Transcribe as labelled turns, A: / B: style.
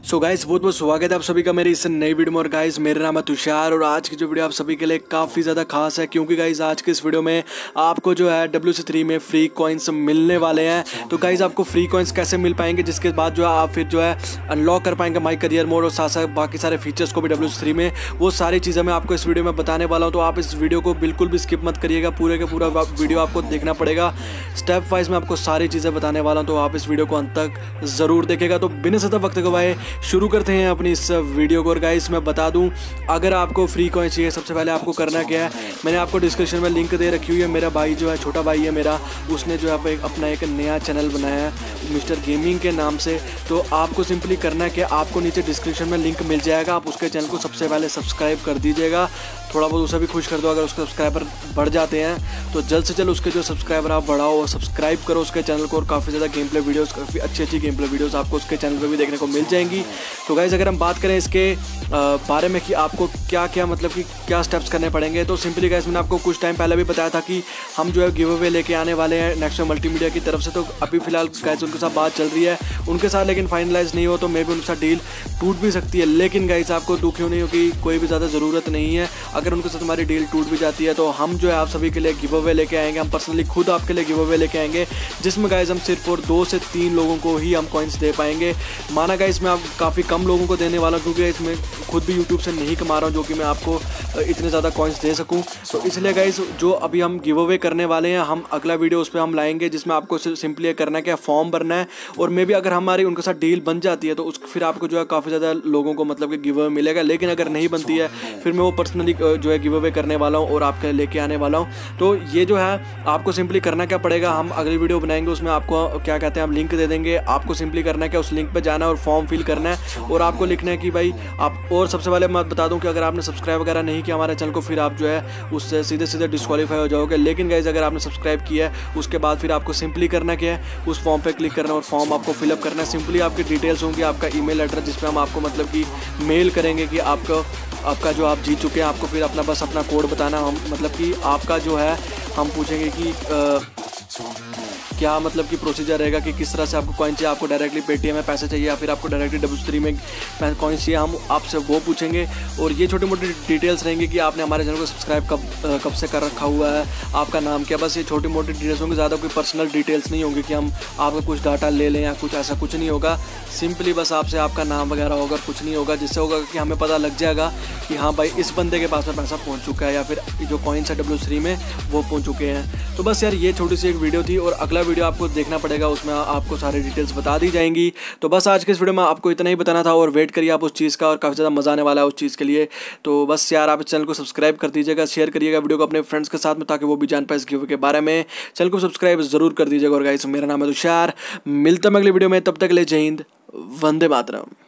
A: So guys बहुत बहुत स्वागत है आप सभी का मेरी इस नई वीडियो में। और गाइस मेरा नाम है तुषार और आज की जो वीडियो आप सभी के लिए काफ़ी ज़्यादा खास है क्योंकि गाइस आज के इस वीडियो में आपको जो है WC3 में फ्री कॉइन्स मिलने वाले हैं। तो गाइस आपको फ्री कॉइन्स कैसे मिल पाएंगे, जिसके बाद जो है आप फिर जो है अनलॉक कर पाएंगे माई करियर मोड और साथ साथ बाकी सारे फीचर्स को भी WC3 में, वो सारी चीज़ें मैं आपको इस वीडियो में बताने वाला हूँ। तो आप इस वीडियो को बिल्कुल भी स्किप मत करिएगा, पूरे का पूरा वीडियो आपको देखना पड़ेगा। स्टेप वाइज मैं आपको सारी चीज़ें बताने वाला हूँ, तो आप इस वीडियो को अंत तक ज़रूर देखेगा। तो बिना ज़्यादा वक्त गवाए शुरू करते हैं अपनी इस वीडियो को। और गाइस मैं बता दूं, अगर आपको फ्री कॉइन चाहिए सबसे पहले आपको करना क्या है, मैंने आपको डिस्क्रिप्शन में लिंक दे रखी हुई है। मेरा भाई जो है, छोटा भाई है मेरा, उसने जो है अपना एक नया चैनल बनाया है मिस्टर गेमिंग के नाम से। तो आपको सिंपली करना क्या, आपको नीचे डिस्क्रिप्शन में लिंक मिल जाएगा, आप उसके चैनल को सबसे पहले सब्सक्राइब कर दीजिएगा, थोड़ा बहुत उसे भी खुश कर दो। अगर उसके सब्सक्राइबर बढ़ जाते हैं तो जल्द से जल्द उसके जो सब्सक्राइबर आप बढ़ाओ और सब्सक्राइब करो उसके चैनल को। और काफ़ी ज़्यादा गेम प्ले वीडियोज़, काफ़ी अच्छी गेम प्ले वीडियोज़ आपको उसके चैनल पर भी देखने को मिल जाएंगी। तो गाइस अगर हम बात करें इसके बारे में कि आपको क्या क्या मतलब कि क्या स्टेप्स करने पड़ेंगे, तो सिंपली गाइस मैंने आपको कुछ टाइम पहले भी बताया था कि हम जो है गिव अवे लेके आने वाले हैं नेक्स्ट मल्टीमीडिया की तरफ से। तो अभी फिलहाल गाइस उनके साथ बात चल रही है उनके साथ, लेकिन फाइनलाइज नहीं हो तो मे भी उनके साथ डील टूट भी सकती है। लेकिन गाइस आपको दुख क्यों नहीं हो कि कोई भी ज़्यादा ज़रूरत नहीं है। अगर उनके साथ हमारी डील टूट भी जाती है तो हम जो है आप सभी के लिए गिव अवे लेके आएंगे, हम पर्सनली खुद आपके लिए गिव अवे लेके आएंगे, जिसमें गाइस हम सिर्फ और 2 से 3 लोगों को ही हम कॉइन्स दे पाएंगे। माना गाइस मैं आप काफ़ी कम लोगों को देने वाला हूँ क्योंकि इसमें खुद भी यूट्यूब से नहीं कमा रहा हूँ जो कि मैं आपको इतने ज़्यादा कॉइन्स दे सकूँ। तो इसलिए गाइस जो अभी हम गिव अवे करने वाले हैं, हम अगला वीडियो उस पर हम लाएंगे, जिसमें आपको सिंपली करना है क्या, फॉर्म भरना है। और मे भी अगर हमारी उनके साथ डील बन जाती है तो उस फिर आपको जो है काफ़ी ज़्यादा लोगों को मतलब कि गिव अवे मिलेगा। लेकिन अगर नहीं बनती है फिर मैं वो पर्सनली जो है गिव अवे करने वाला हूँ और आपके लेके आने वाला हूँ। तो ये जो है आपको सिंपली करना क्या पड़ेगा, हम अगली वीडियो बनाएंगे उसमें आपको क्या कहते हैं हम लिंक दे देंगे। आपको सिंपली करना है क्या, उस लिंक पर जाना है और फॉर्म फिल करना है और आपको लिखना है कि भाई आप, और सबसे पहले मैं बता दूं कि अगर आपने सब्सक्राइब वगैरह नहीं किया हमारे चैनल को फिर आप जो है उससे सीधे सीधे डिस्क्वालीफाई हो जाओगे। लेकिन गाइस अगर आपने सब्सक्राइब किया है उसके बाद फिर आपको सिंपली करना क्या है, उस फॉर्म पे क्लिक करना और फॉर्म आपको फिलअप करना है। सिंपली आपकी डिटेल्स होंगी, आपका ईमेल एड्रेस जिस पे हम आपको मतलब कि मेल करेंगे कि आपका जो आप जीत चुके हैं, आपको फिर बस अपना कोड बताना। हम मतलब कि आपका जो है हम पूछेंगे कि क्या मतलब कि प्रोसीजर रहेगा कि किस तरह से आपको कॉइन चाहिए, आपको डायरेक्टली पेटीएम में पैसे चाहिए या फिर आपको डायरेक्टली WC3 में कॉइन चाहिए, हम आपसे वो पूछेंगे। और ये छोटी मोटी डिटेल्स रहेंगी कि आपने हमारे चैनल को सब्सक्राइब कब से कर रखा हुआ है, आपका नाम क्या, बस ये छोटी मोटी डिटेल्स होंगी, ज़्यादा कोई पर्सनल डिटेल्स नहीं होंगी कि हम आपका कुछ डाटा ले लें या कुछ ऐसा कुछ नहीं होगा। सिंपली बस आपसे आपका नाम वगैरह होगा, कुछ नहीं होगा, जिससे होगा कि हमें पता लग जाएगा कि हाँ भाई इस बंदे के पास में पैसा पहुँच चुका है या फिर जो कॉइन्स है WC3 में वो पहुँच चुके हैं। तो बस यार ये छोटी सी एक वीडियो थी और अगला वीडियो आपको देखना पड़ेगा, उसमें आपको सारी डिटेल्स बता दी जाएंगी। तो बस आज के इस वीडियो में आपको इतना ही बताना था और वेट करिए आप उस चीज़ का, और काफ़ी ज़्यादा मज़ा आने वाला है उस चीज़ के लिए। तो बस यार आप इस चैनल को सब्सक्राइब कर दीजिएगा, शेयर करिएगा वीडियो को अपने फ्रेंड्स के साथ में ताकि वो भी जान पाए इस गिव के बारे में। चैनल को सब्सक्राइब जरूर कर दीजिएगा। और गाइस मेरा नाम है तुषार, मिलता मैं अगली वीडियो में, तब तक के लिए जय हिंद, वंदे मातरम।